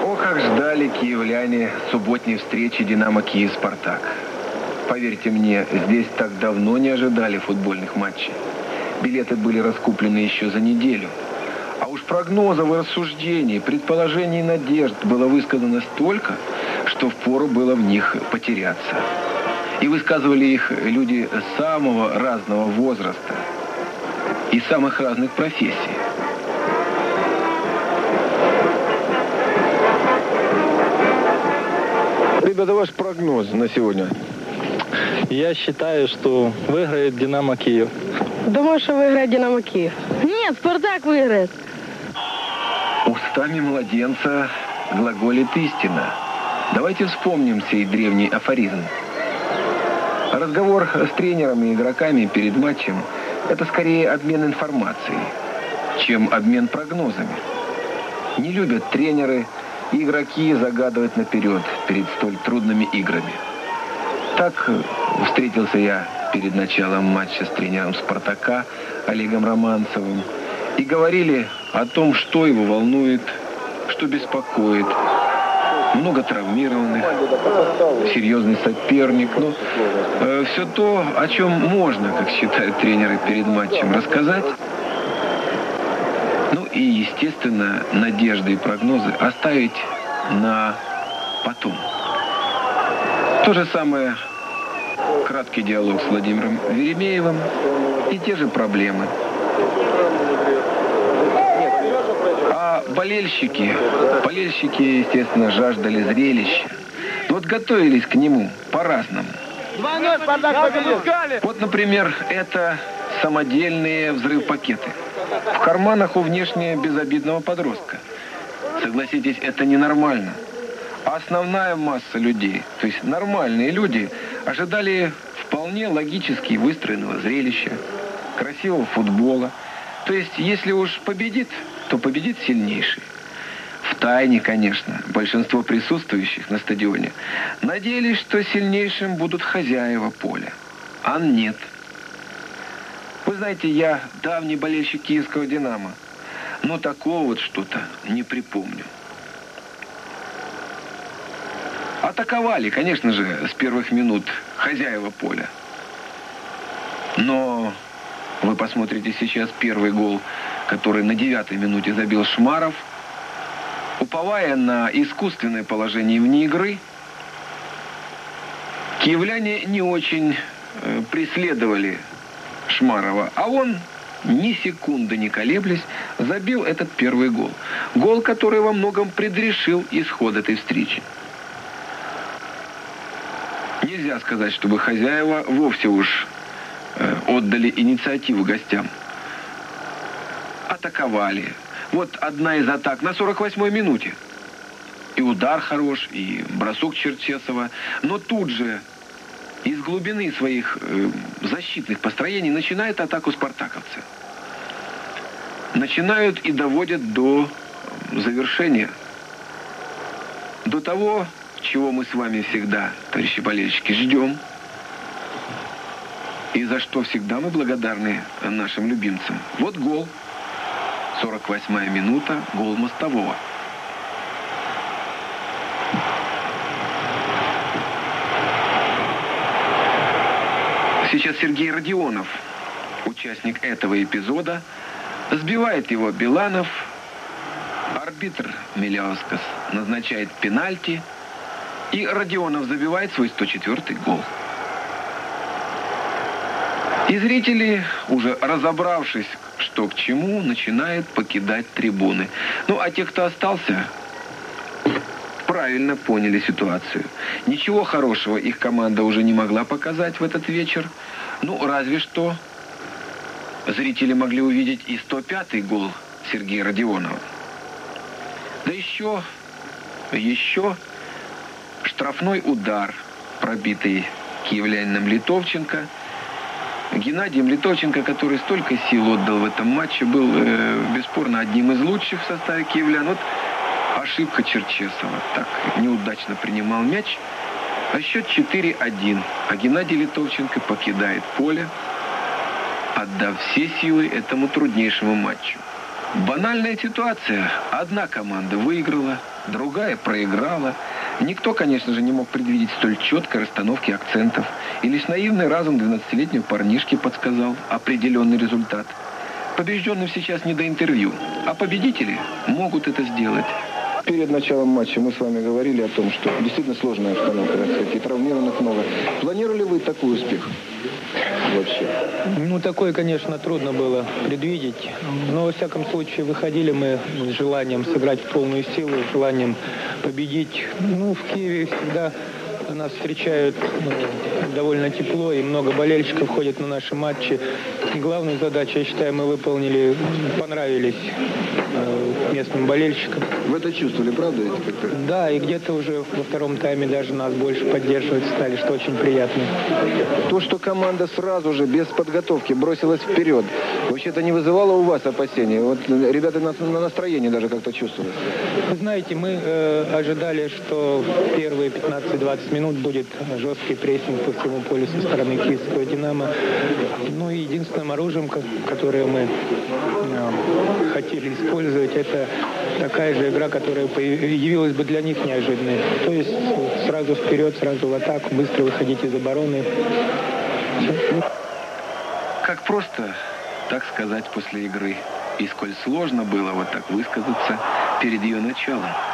О, как ждали киевляне субботней встречи «Динамо Киев-Спартак». Поверьте мне, здесь так давно не ожидали футбольных матчей. Билеты были раскуплены еще за неделю. А уж прогнозов и рассуждений, предположений и надежд было высказано столько, что впору было в них потеряться. И высказывали их люди самого разного возраста и самых разных профессий. Ребята, ваш прогноз на сегодня? Я считаю, что выиграет «Динамо Киев». Думаю, что выиграет «Динамо Киев». Нет, «Спартак» выиграет. Устами младенца глаголит истина. Давайте вспомним сей древний афоризм. Разговор с тренерами и игроками перед матчем – это скорее обмен информацией, чем обмен прогнозами. Не любят тренеры и игроки загадывать наперед перед столь трудными играми. Так встретился я перед началом матча с тренером «Спартака» Олегом Романцевым. И говорили о том, что его волнует, что беспокоит. Много травмированных, серьезный соперник. Но все то, о чем можно, как считают тренеры перед матчем, рассказать. Ну и, естественно, надежды и прогнозы оставить на потом. То же самое краткий диалог с Владимиром Веремеевым и те же проблемы. А болельщики, естественно, жаждали зрелища. Вот готовились к нему по-разному. Вот, например, это самодельные взрыв-пакеты. В карманах у внешне безобидного подростка. Согласитесь, это ненормально. А основная масса людей, то есть нормальные люди, ожидали вполне логически выстроенного зрелища, красивого футбола. То есть, если уж победит, то победит сильнейший. Втайне, конечно, большинство присутствующих на стадионе надеялись, что сильнейшим будут хозяева поля. А нет. Вы знаете, я давний болельщик киевского «Динамо», но такого вот что-то не припомню. Атаковали, конечно же, с первых минут хозяева поля. Но вы посмотрите сейчас первый гол, который на 9-й минуте забил Шмаров. Уповая на искусственное положение вне игры, киевляне не очень преследовали Шмарова, а он, ни секунды не колеблясь, забил этот первый гол. Гол, который во многом предрешил исход этой встречи. Нельзя сказать, чтобы хозяева вовсе уж отдали инициативу гостям. Атаковали. Вот одна из атак на 48-й минуте. И удар хорош, и бросок Черчесова. Но тут же из глубины своих защитных построений начинает атаку спартаковцы. Начинают и доводят до завершения. До того, чего мы с вами всегда, товарищи болельщики, ждем. И за что всегда мы благодарны нашим любимцам. Вот гол. 48-я минута, гол Мостового. Сейчас Сергей Родионов, участник этого эпизода, сбивает его Биланов. Арбитр Миляускас назначает пенальти. И Родионов забивает свой 104-й гол. И зрители, уже разобравшись, что к чему, начинают покидать трибуны. Ну, а те, кто остался, правильно поняли ситуацию. Ничего хорошего их команда уже не могла показать в этот вечер. Ну, разве что зрители могли увидеть и 105-й гол Сергея Родионова. Да еще штрафной удар, пробитый киевлянином Литовченко. Геннадием Литовченко, который столько сил отдал в этом матче, был бесспорно одним из лучших в составе киевлян. Вот ошибка Черчесова. Так неудачно принимал мяч. А счет 4-1. А Геннадий Литовченко покидает поле, отдав все силы этому труднейшему матчу. Банальная ситуация. Одна команда выиграла, другая проиграла. Никто, конечно же, не мог предвидеть столь четкой расстановки акцентов. И лишь наивный разум 12-летнего парнишки подсказал определенный результат. Побежденным сейчас не до интервью, а победители могут это сделать. Перед началом матча мы с вами говорили о том, что действительно сложная обстановка, так сказать, и травмированных много. Планировали вы такой успех вообще? Ну, такое, конечно, трудно было предвидеть. Но, во всяком случае, выходили мы с желанием сыграть в полную силу, с желанием победить. Ну, в Киеве всегда нас встречают довольно тепло, и много болельщиков ходят на наши матчи. И главную задачу, я считаю, мы выполнили, понравились местным болельщикам. Вы это чувствовали, правда? Да, и где-то уже во втором тайме даже нас больше поддерживать стали, что очень приятно. То, что команда сразу же, без подготовки, бросилась вперед, вообще-то не вызывало у вас опасений? Вот ребята на настроении даже как-то чувствовали. Вы знаете, мы ожидали, что первые 15-20 минут будет жесткий прессинг по всему полю со стороны киевского «Динамо». Ну и единственным оружием, которое мы хотели использовать, это такая же игра, которая явилась бы для них неожиданной. То есть сразу вперед, сразу в атаку, быстро выходить из обороны. Как просто так сказать после игры. И сколь сложно было вот так высказаться перед ее началом.